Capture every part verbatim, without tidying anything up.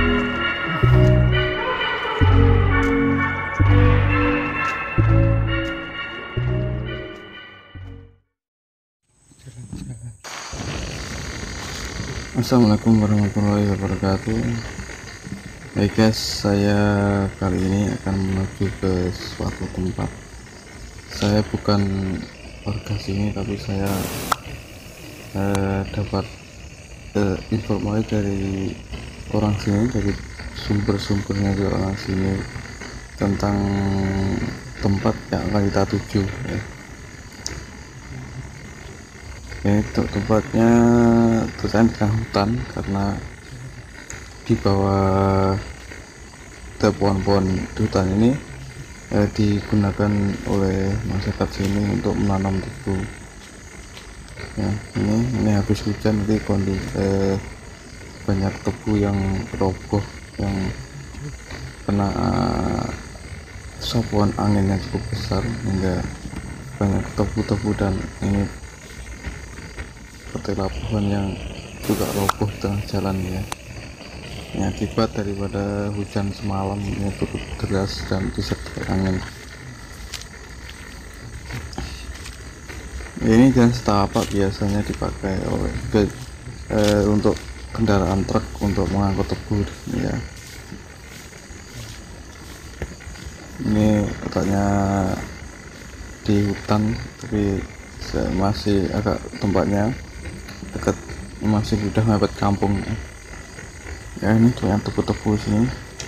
Assalamualaikum warahmatullahi wabarakatuh. Hai guys, saya kali ini akan menuju ke suatu tempat. Saya bukan warga sini, tapi saya eh, dapat eh, informasi dari orang sini, dari sumber-sumbernya dari orang sini tentang tempat yang akan kita tuju. Ya. Ini tempatnya ternyata di tengah hutan, karena di bawah pohon-pohon di hutan ini eh, digunakan oleh masyarakat sini untuk menanam tebu. Ya, ini ini habis hujan nanti kondisi eh, banyak tebu yang roboh, yang kena uh, sapuan angin yang cukup besar, hingga banyak tebu-tebu dan ini ketela pohon yang juga roboh di tengah jalan ya. Ini akibat daripada hujan semalam ini turut deras dan disertai angin. Ini jalan setapak biasanya dipakai oleh eh, untuk kendaraan truk untuk mengangkut tebu ya. Ini letaknya di hutan, tapi masih agak tempatnya dekat, masih sudah mepet kampung ya. Ya, ini banyak tebu-tebu sini.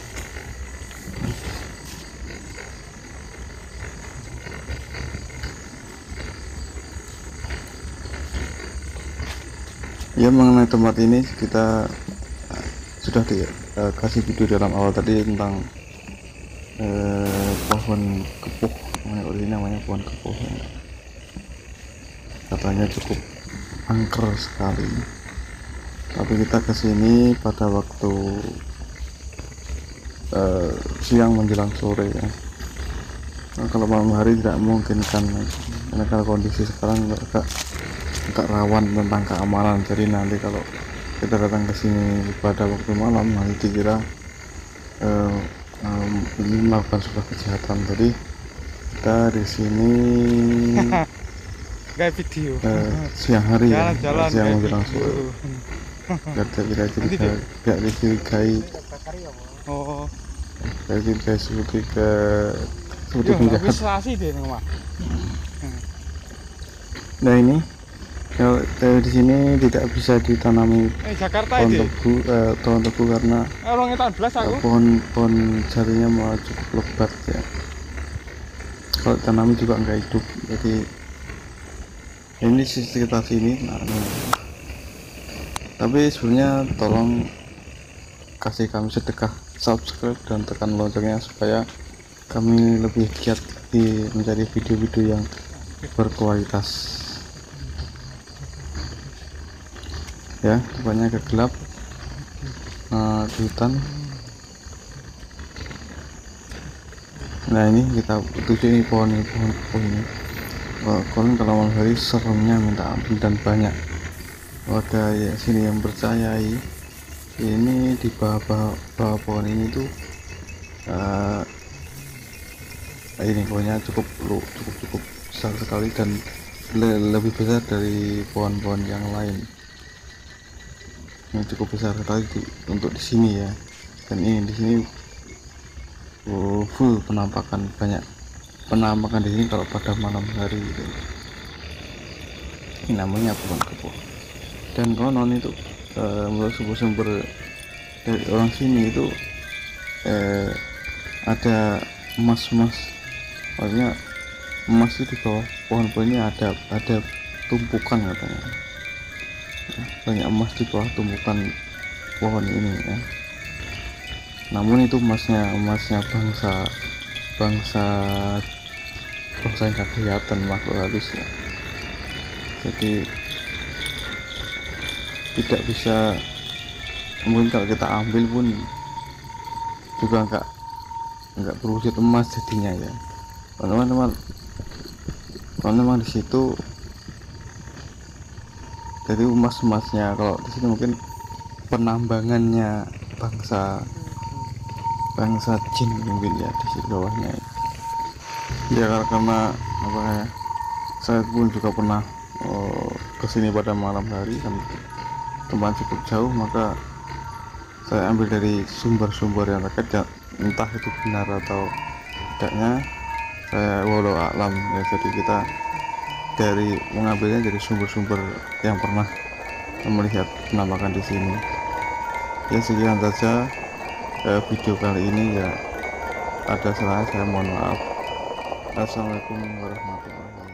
Ya, mengenai tempat ini kita sudah dikasih uh, video dalam awal tadi tentang uh, pohon kepuh, namanya ini namanya pohon kepuh ya. Katanya cukup angker sekali, tapi kita kesini pada waktu uh, siang menjelang sore ya. Nah, kalau malam hari tidak mungkin kan, karena kalau kondisi sekarang agak agak rawan tentang keamanan. Jadi nanti kalau kita datang ke sini pada waktu malam, nanti dikira uh, um, ini melakukan sebuah kejahatan. Jadi kita di sini kayak video uh, siang hari ya, jalan-jalan siang menjelang sore. Gak tidak curiga, gak dicurigai. Oh, gak dicurigai seperti ke seperti penjahat. Nah, ini kalau di sini tidak bisa ditanami eh, Jakarta pohon ini tebu, eh, pohon tebu karena eh, pohon pohon jarinya mau cukup lebat ya. Kalau tanami juga nggak hidup. Jadi ini sekitar sini. Nah, ini. Tapi sebenarnya tolong kasih kami sedekah subscribe dan tekan loncengnya supaya kami lebih giat di mencari video-video yang berkualitas. Ya, tempatnya agak gelap uh, di hutan. Nah, ini kita tuju ini pohon ini pohon pohon ini. Oh, konon kalau malam hari seremnya minta ampun dan banyak warga ya sini yang percayai ini di bawah, bawah pohon ini tuh uh, ini pohonnya cukup cukup cukup besar sekali dan le, lebih besar dari pohon-pohon yang lain. Ini cukup besar sekali di, untuk di sini ya. Dan ini di sini uh, full penampakan, banyak penampakan di sini kalau pada malam hari gitu. Ini namanya pohon kepuh. Dan konon itu uh, menurut sumber-sumber dari orang sini itu uh, ada emas-emas, maksudnya emas itu di bawah pohon-pohon ini ada ada tumpukan katanya. Banyak emas di bawah tumpukan pohon ini ya. Namun itu emasnya emasnya bangsa bangsa bangsa yang gak kelihatan, makhluk halus ya. Jadi tidak bisa, mungkin kalau kita ambil pun juga enggak enggak berwujud emas jadinya ya. Teman-teman, teman-teman di situ jadi emas-emasnya, kalau di sini mungkin penambangannya bangsa bangsa jin mungkin ya di sisi bawahnya ya, karena apa ya, saya pun juga pernah oh, kesini pada malam hari dan tempat cukup jauh, maka saya ambil dari sumber-sumber yang terkait ya, entah itu benar atau tidaknya saya walau alam ya. Jadi kita dari mengambilnya dari sumber-sumber yang pernah melihat penampakan di sini. Ya sekian saja eh, video kali ini ya, ada salah saya mohon maaf. Assalamualaikum warahmatullahi wabarakatuh.